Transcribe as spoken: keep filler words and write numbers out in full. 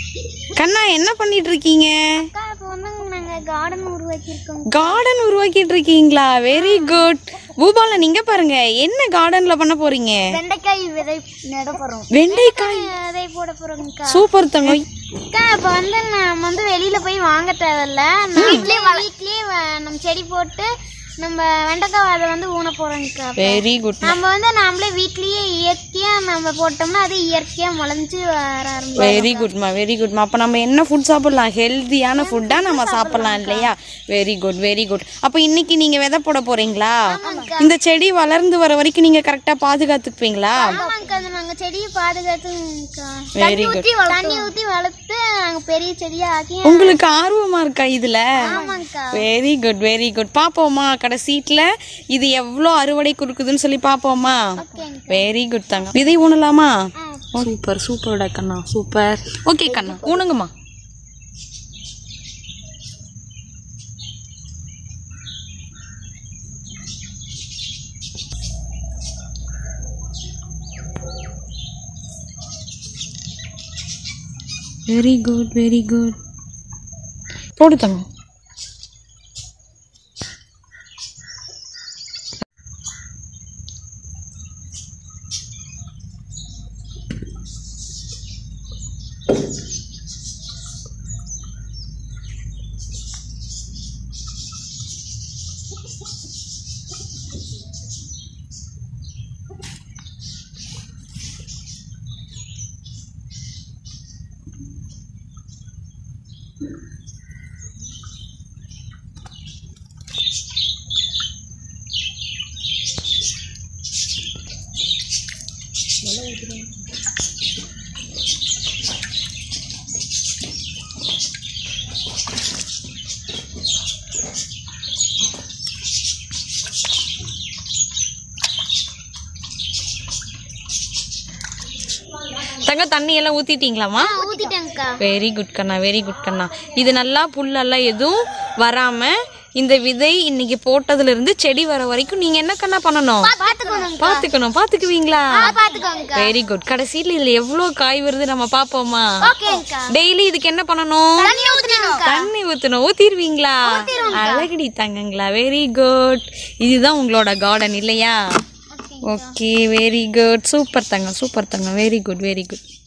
கண்ணா என்ன பண்ணிட்டு இருக்கீங்க? கார்டன் உருவாக்கியிருக்கோம். கார்டன் உருவாக்கிட்டு இருக்கீங்களா? Very good. பூபாலா நீங்க பாருங்க என்ன கார்டன்ல பண்ண போறீங்க? வெண்டைக்காய் விதை நட போறோம். வெண்டைக்காய் விதை போட போறோம்க்கா. சூப்பர் தங்க. அக்கா இப்ப வந்து நம்ம வந்து வெளியில போய் வாங்க தேவையில்ல, வீட்லயே வீட்லயே நம்ம செடி போட்டு நம்ம வெண்டைக்காய் அதை வந்து ஊன போறோம்க்கா. Very good. நம்ம வந்து நாமளே வீட்லயே இயற்கையா நம்ம போட்டோம்னா அது இயற்கையா முளைஞ்சு வர ஆரம்பிக்கும். வெரி குட்மா வெரி குட்மா. அப்ப நம்ம என்ன ஃபுட் சாப்பிடலாம்? ஹெல்தியான ஃபுட்டா நம்ம சாப்பிடலாம் இல்லையா? Very good very good. அப்ப இன்னைக்கு நீங்க விதை போட போறீங்களா? இந்த செடி வளர்ந்து வர வரைக்கும் நீங்க கரெக்டா பாதுகாத்துப்பீங்களா? நாங்க செடியை பாதுகாத்து வெரி குட். தண்ணி ஊத்தி வளர்த்து நாங்க பெரிய செடியா ஆக்கி. உங்களுக்கு ஆர்வமா இருக்கா இதுல? Very good very good. பாப்போமா கடைசீட்ல இது எவ்வளவு அறுவடை கொடுக்குதுன்னு சொல்லி பாப்போமா? வெரி குட் தாங்க. விதை ஊனலாமா? சூப்பர் சூப்பர்டா கண்ணா சூப்பர். ஓகே கண்ணா ஊனுங்கம்மா. Very good very good. போடு தங்க. தங்க தண்ணி எல்லாம் ஊத்திட்டீங்களாமா? ஊத்திட்டேன்க்கா. வெரி குட் கண்ணா வெரி குட் கண்ணா. இது நல்லா புல்லெல்லாம் எதுவும் வராம இந்த விதை இன்னைக்கு போட்டதுல இருந்து செடி வர வரைக்கும் நீங்க என்ன கண்ணா பண்ணணும்? பாத்துக்கணும். பாத்துக்குவீங்களா? Very good. கடைசியில இதுல எவ்வளவு காய் வருது நம்ம பாப்போமா? டெய்லி இதுக்கு என்ன பண்ணணும்? தண்ணி ஊத்தணும். ஊத்திடுவீங்களா? அழகடி தங்கங்களா. Very good. இதுதான் உங்களோட கார்டன் இல்லையா? Okay very good. சூப்பர் தங்க சூப்பர் தங்க. Very good very good.